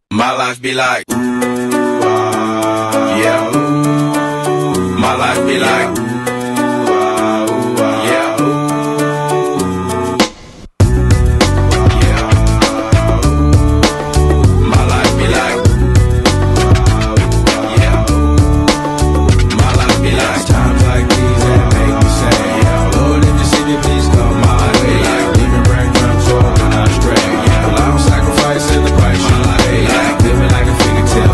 My life be like, ooh, yeah, ooh. My life be like, ooh, yeah, ooh. Yeah, ooh. My life be like, yeah, ooh. My life be like, times like these that make me say, yeah, Lord, if the city please come my way, like leaving breadcrumbs all when I stray, yeah, well, I'm sacrificing the price you pay, like living like a fingertip.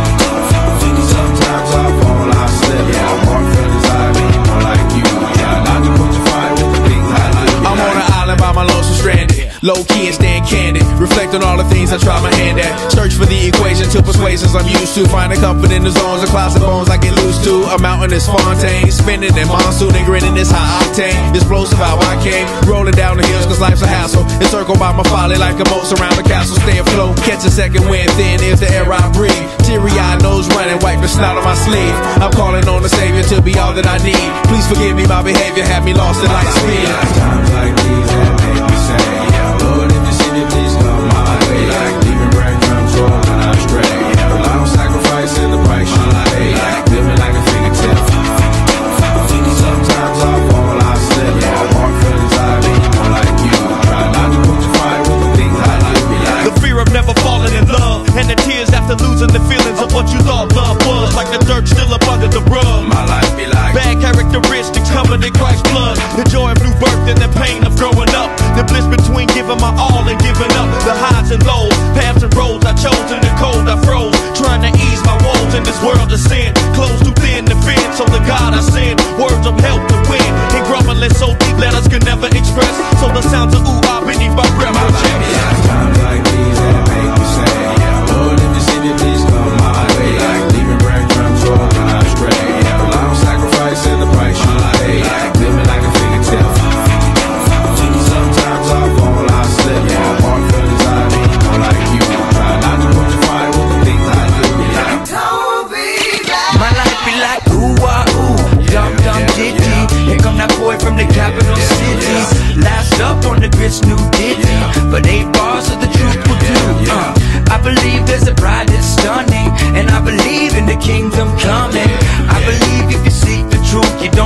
Sometimes I fall, I slip, yeah, I walk feelings I mean more like you, yeah, not to put your fire with the things I like. I'm on an island by my lonesome stranded, low key and staying candid, reflect on all the things I try my hand at, search for the equation to persuasions I'm used to, finding comfort in the zones of clouds and bones I get loose to, a mountain is Fontaine, spinning in monsoon and grinning this high octane, explosive how I came, rolling down the hills cause life's a hassle, encircled by my folly like a moat around the castle, stay afloat, catch a second wind thin is the air I breathe, teary-eyed nose running, wipe the snot on my sleeve, I'm calling on the Savior to be all that I need, please forgive me my behavior, had me lost in light speed. Times like these that make me say, yeah, Lord, if you see me, please come my way, like leaving breadcrumbs all when I stray, yeah, well, I'm sacrificing the price you pay, like living like a fingertip. Sometimes I fall, I slip, yeah, I walk feelings I mean more like you, try not to put your fire with the things I like, be like. The fear of never falling in love, and the tears after losing the feelings of what you thought love was, like the dirt still up under the rug. My life be like bad characteristics covered in Christ's blood, the joy of new birth and the pain of growing up, the bliss between giving my all and giving up, the highs and lows, paths and roads I chose in the cold I froze, trying to ease my woes in this world of sin, clothes too thin to fit, so the God I send, words of help to win, and grumbling so deep letters could never express, so the sounds of ooh ah beneath my breath. My life be like times like these that make me say, yeah, Lord, if you see me, please come my way, like leaving breadcrumbs all when I stray, yeah, well, I'm sacrificing the price you pay, like living like a fingertip. Sometimes I fall, I slip, yeah, I walk feelings I mean more like you, try not to put your fire with the things I do, like don't be like. My life be like ooh ah ooh, dum dum ditty. Here come that boy from the capital city, last up on the grits, new ditty, but 8 bars of the truth will do. I believe there's a bride that's stunning, and I believe in the kingdom coming. I believe if you seek the truth, you